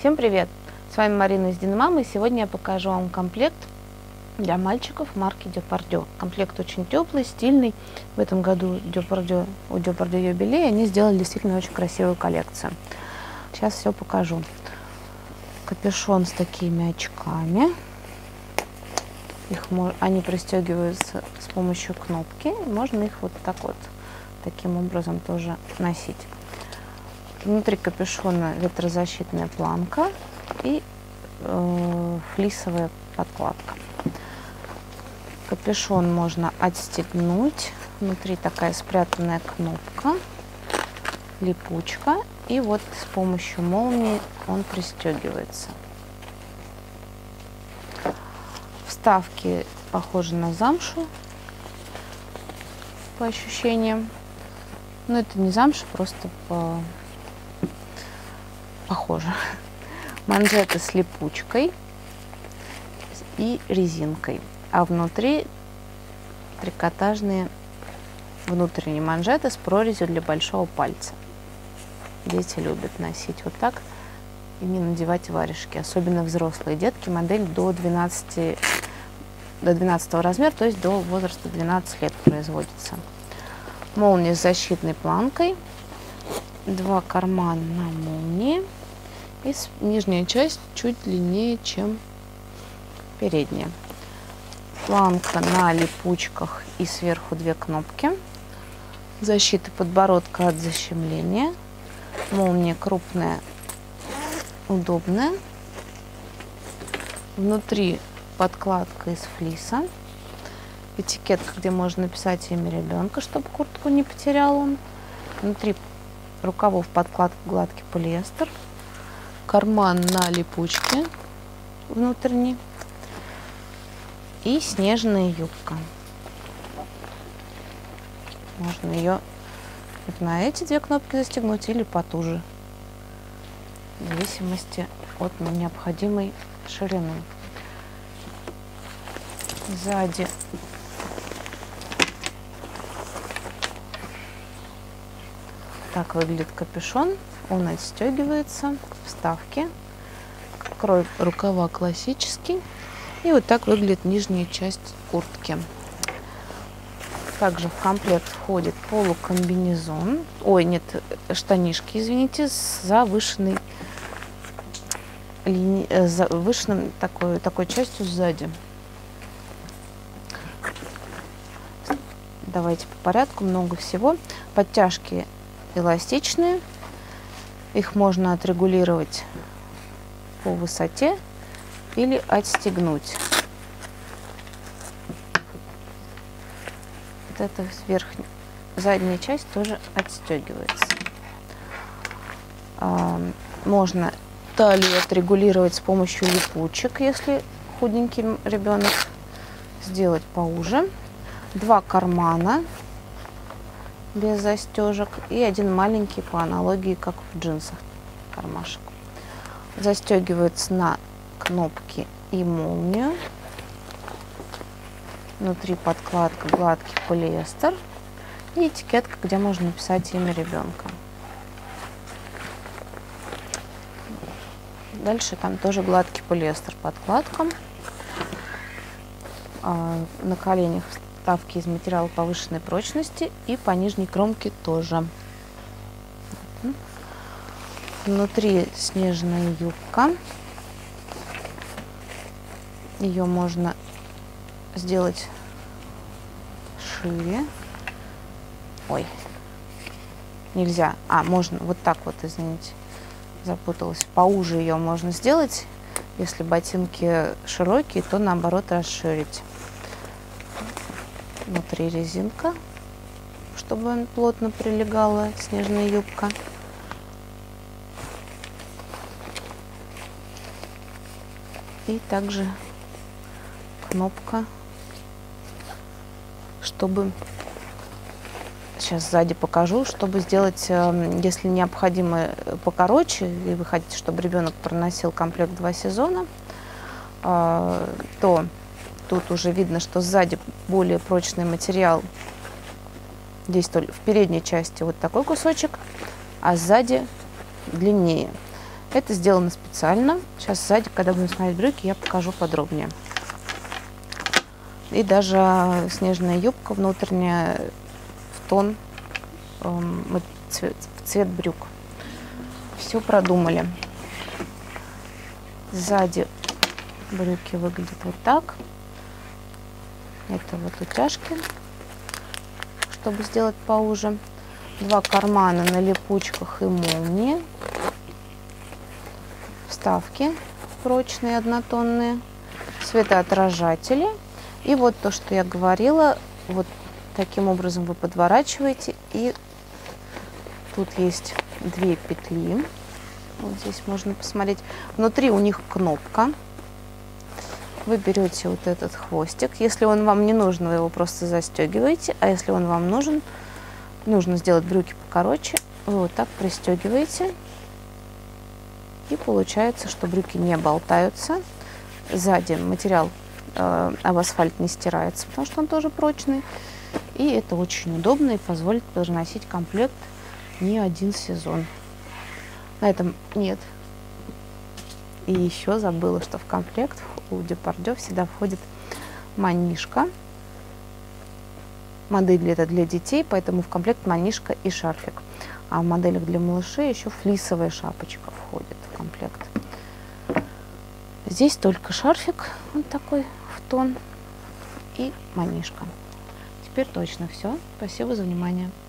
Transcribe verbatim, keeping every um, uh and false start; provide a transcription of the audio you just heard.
Всем привет! С вами Марина из Диномамы, и сегодня я покажу вам комплект для мальчиков марки Депардье. Комплект очень теплый, стильный. В этом году Депардье, у Депардье юбилей, они сделали действительно очень красивую коллекцию. Сейчас все покажу. Капюшон с такими очками. Их, они пристегиваются с помощью кнопки. Можно их вот так вот, таким образом тоже носить. Внутри капюшона ветрозащитная планка и э, флисовая подкладка. Капюшон можно отстегнуть. Внутри такая спрятанная кнопка, липучка. И вот с помощью молнии он пристегивается. Вставки похожи на замшу по ощущениям. Но это не замша, просто по... похоже. Манжеты с липучкой и резинкой. А внутри трикотажные внутренние манжеты с прорезью для большого пальца. Дети любят носить вот так и не надевать варежки. Особенно взрослые детки. Модель до двенадцати, до двенадцатого размера, то есть до возраста двенадцати лет производится. Молния с защитной планкой. Два кармана на молнии. И нижняя часть чуть длиннее, чем передняя. Планка на липучках и сверху две кнопки. Защита подбородка от защемления. Молния крупная, удобная. Внутри подкладка из флиса. Этикетка, где можно написать имя ребенка, чтобы куртку не потерял он. Внутри рукавов подкладка гладкий полиэстер. Карман на липучке внутренний. И снежная юбка. Можно ее вот на эти две кнопки застегнуть или потуже, в зависимости от необходимой ширины. Сзади так выглядит капюшон. Он отстегивается, вставки, крой рукава классический. И вот так выглядит нижняя часть куртки. Также в комплект входит полукомбинезон. Ой, нет, штанишки, извините, с завышенной лини... завышенным такой, такой частью сзади. Давайте по порядку, много всего. Подтяжки эластичные. Их можно отрегулировать по высоте или отстегнуть. Вот эта верхняя, задняя часть тоже отстегивается. А, можно талию отрегулировать с помощью липучек, если худенький ребенок, сделать поуже. Два кармана без застежек и один маленький по аналогии, как в джинсах, кармашек. Застегивается на кнопки и молнию. Внутри подкладка гладкий полиэстер и этикетка, где можно написать имя ребенка. Дальше там тоже гладкий полиэстер подкладка. На коленях вставки из материала повышенной прочности и по нижней кромке тоже. Внутри снежная юбка. Ее можно сделать шире. Ой, нельзя. А, можно вот так вот, извините, запуталась. Поуже ее можно сделать. Если ботинки широкие, то наоборот расширить. Внутри резинка, чтобы плотно прилегала снежная юбка. И также кнопка, чтобы, сейчас сзади покажу, чтобы сделать, если необходимо покороче, и вы хотите, чтобы ребенок проносил комплект два сезона, то тут уже видно, что сзади более прочный материал. Здесь в передней части вот такой кусочек, а сзади длиннее. Это сделано специально. Сейчас сзади, когда будем смотреть брюки, я покажу подробнее. И даже снежная юбка внутренняя в тон, э, цвет, в цвет брюк. Все продумали. Сзади брюки выглядят вот так. Это вот утяжки, чтобы сделать поуже. Два кармана на липучках и молнии. Вставки прочные, однотонные. Светоотражатели. И вот то, что я говорила, вот таким образом вы подворачиваете. И тут есть две петли. Вот здесь можно посмотреть. Внутри у них кнопка. Вы берете вот этот хвостик. Если он вам не нужен, вы его просто застегиваете. А если он вам нужен, нужно сделать брюки покороче, вы вот так пристегиваете. И получается, что брюки не болтаются. Сзади материал э, об асфальт не стирается, потому что он тоже прочный. И это очень удобно и позволит носить комплект не один сезон. На этом нет. И еще забыла, что в комплект у Депардье всегда входит манишка. Модель это для детей, поэтому в комплект манишка и шарфик. А в моделях для малышей еще флисовая шапочка входит в комплект. Здесь только шарфик, вот такой в тон, и манишка. Теперь точно все. Спасибо за внимание.